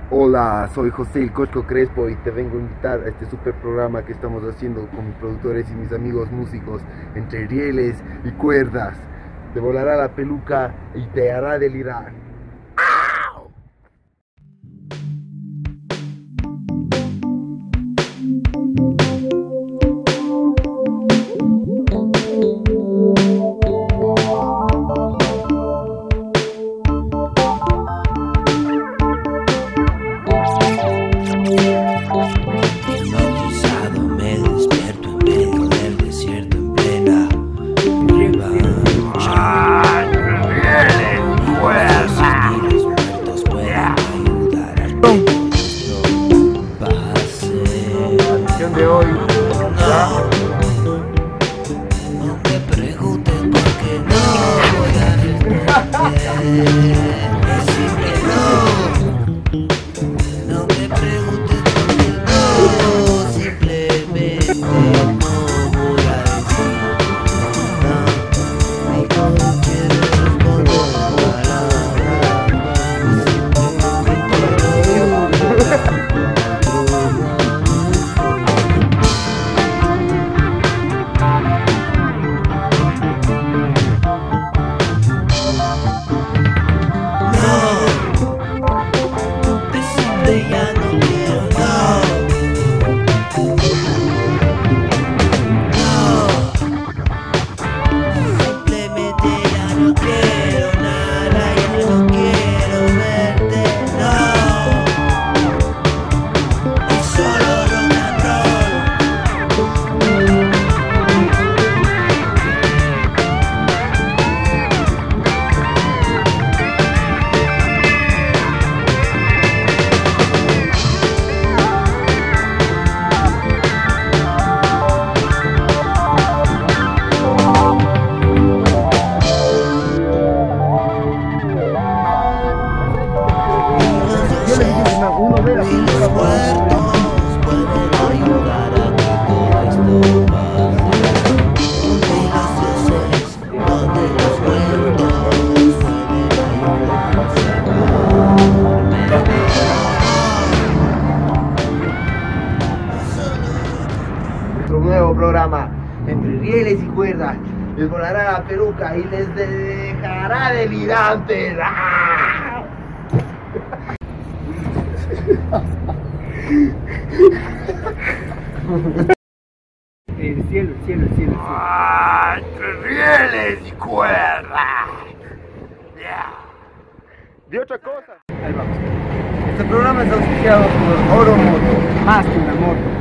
Hola, soy José el Cocho Crespo y te vengo a invitar a este super programa que estamos haciendo con mis productores y mis amigos músicos, entre rieles y cuerdas. Te volará la peluca y te hará delirar. De hoy, ¿ya? No me preguntes porque no voy a responder. Es simple no. No me preguntes porque no. Simplemente no voy a decir no. Ni no quiero responder ya no quiero, no. Simplemente ya no quiero nada, ya no quiero verte, no. Es solo rock and roll. Y los muertos pueden ayudar a que todo esto pase. Y los dioses, donde los muertos pueden ayudar a salvarme. Nuestro nuevo programa, entre rieles y cuerdas, les volará la peluca y les dejará delirantes. ¡Ah! El cielo. Entre rieles y cuerdas. De otra cosa. Ahí vamos. Este programa es auspiciado por Oro Moto. Más que una moto.